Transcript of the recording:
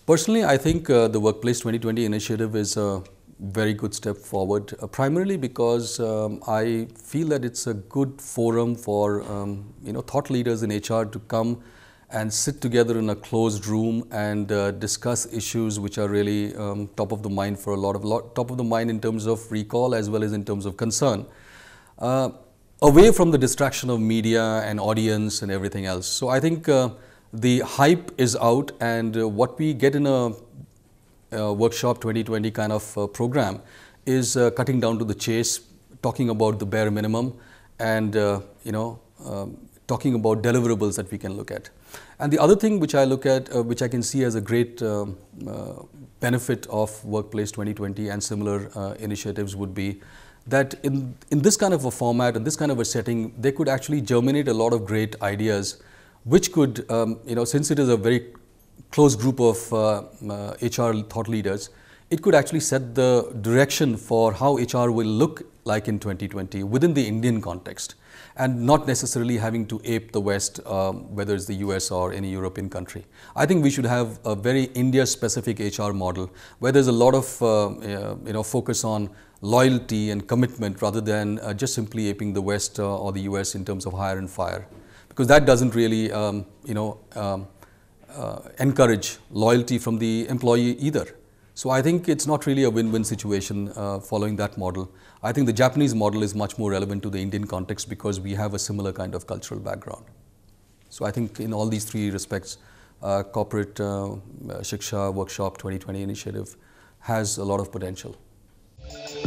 Personally, I think the Workplace 2020 initiative is a very good step forward, primarily because I feel that it's a good forum for thought leaders in HR to come and sit together in a closed room and discuss issues which are really top of the mind for top of the mind in terms of recall as well as in terms of concern. Away from the distraction of media and audience and everything else. So I think the hype is out, and what we get in a workshop 2020 kind of program is cutting down to the chase, talking about the bare minimum, and talking about deliverables that we can look at. And the other thing which I look at, which I can see as a great benefit of Workplace 2020 and similar initiatives would be that in this kind of a format and this kind of a setting, they could actually germinate a lot of great ideas, which could, since it is a very close group of HR thought leaders, it could actually set the direction for how HR will look like in 2020 within the Indian context, and not necessarily having to ape the West, whether it's the US or any European country. I think we should have a very India-specific HR model where there's a lot of focus on loyalty and commitment rather than just simply aping the West or the US in terms of hire and fire, because that doesn't really encourage loyalty from the employee either. So I think it's not really a win-win situation following that model. I think the Japanese model is much more relevant to the Indian context because we have a similar kind of cultural background. So I think in all these three respects, Corporate Shiksha Workshop 2020 initiative has a lot of potential.